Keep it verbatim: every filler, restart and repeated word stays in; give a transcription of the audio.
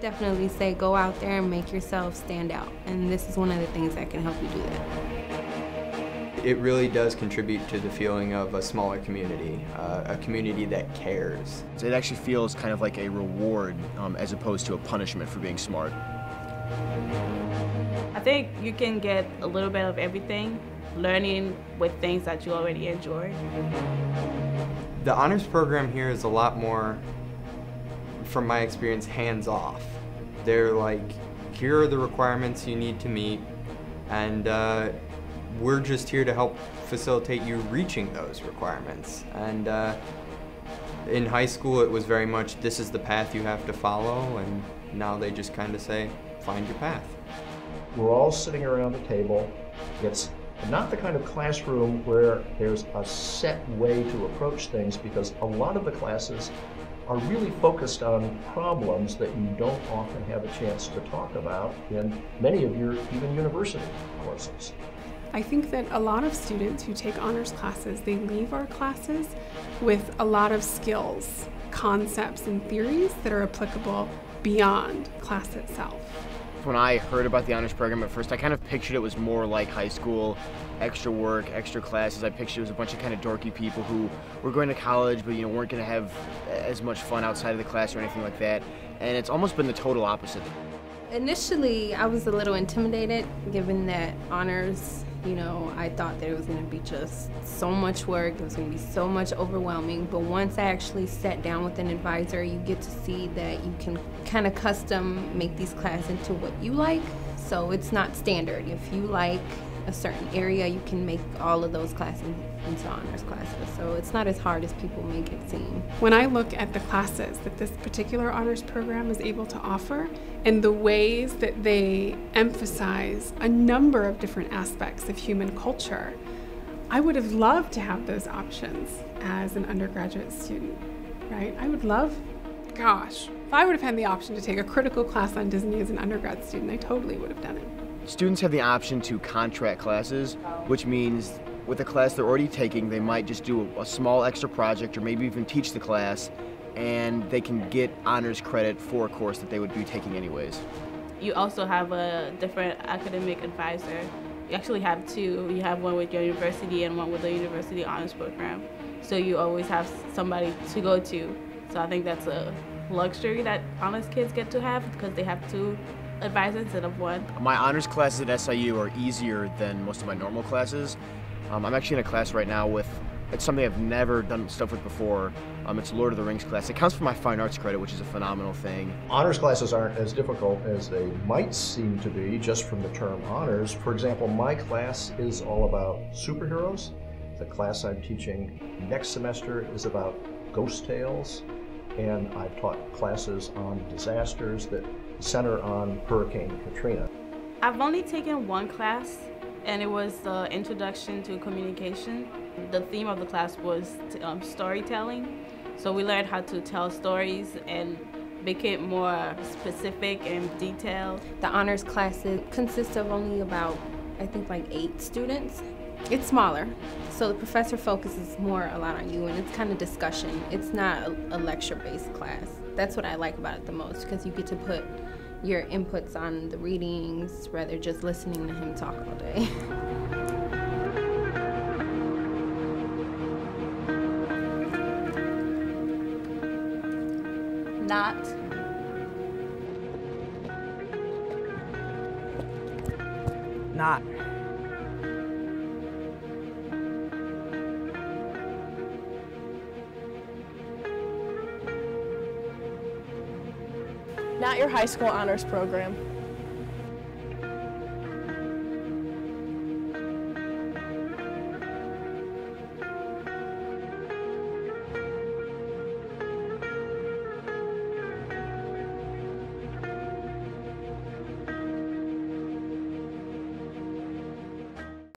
definitely say go out there and make yourself stand out. And this is one of the things that can help you do that. It really does contribute to the feeling of a smaller community, uh, a community that cares. It actually feels kind of like a reward um, as opposed to a punishment for being smart. I think you can get a little bit of everything, learning with things that you already enjoy. The honors program here is a lot more, from my experience, hands-off. They're like, here are the requirements you need to meet, and uh, we're just here to help facilitate you reaching those requirements. And uh, in high school, it was very much, this is the path you have to follow, and now they just kind of say, find your path. We're all sitting around a table. It's not the kind of classroom where there's a set way to approach things, because a lot of the classes are really focused on problems that you don't often have a chance to talk about in many of your even university courses. I think that a lot of students who take honors classes, they leave our classes with a lot of skills, concepts, and theories that are applicable beyond class itself. When I heard about the honors program at first, I kind of pictured it was more like high school, extra work, extra classes. I pictured it was a bunch of kind of dorky people who were going to college but you know weren't going to have as much fun outside of the class or anything like that. And it's almost been the total opposite. Initially, I was a little intimidated, given that honors, you know, I thought that it was going to be just so much work, it was going to be so much overwhelming, but once I actually sat down with an advisor, you get to see that you can kind of custom make these classes into what you like, so it's not standard. If you like a certain area, you can make all of those classes into honors classes, so it's not as hard as people make it seem. When I look at the classes that this particular honors program is able to offer and the ways that they emphasize a number of different aspects of human culture, I would have loved to have those options as an undergraduate student, right? I would love, gosh, if I would have had the option to take a critical class on Disney as an undergrad student, I totally would have done it. Students have the option to contract classes, which means with a class they're already taking, they might just do a small extra project or maybe even teach the class, and they can get honors credit for a course that they would be taking anyways. You also have a different academic advisor. You actually have two. You have one with your university and one with the university honors program. So you always have somebody to go to. So I think that's a luxury that honors kids get to have, because they have two advisors instead of one. My honors classes at S I U are easier than most of my normal classes. Um, I'm actually in a class right now with, it's something I've never done stuff with before. Um, it's Lord of the Rings class. It counts for my fine arts credit, which is a phenomenal thing. Honors classes aren't as difficult as they might seem to be just from the term honors. For example, my class is all about superheroes. The class I'm teaching next semester is about ghost tales, and I've taught classes on disasters that center on Hurricane Katrina. I've only taken one class, and it was the Introduction to Communication. The theme of the class was um, storytelling. So we learned how to tell stories and make it more specific and detailed. The honors classes consist of only about, I think, like eight students. It's smaller, so the professor focuses more a lot on you, and it's kind of discussion. It's not a, a lecture-based class. That's what I like about it the most, because you get to put your inputs on the readings rather than just listening to him talk all day. Not. Not. Not your high school honors program.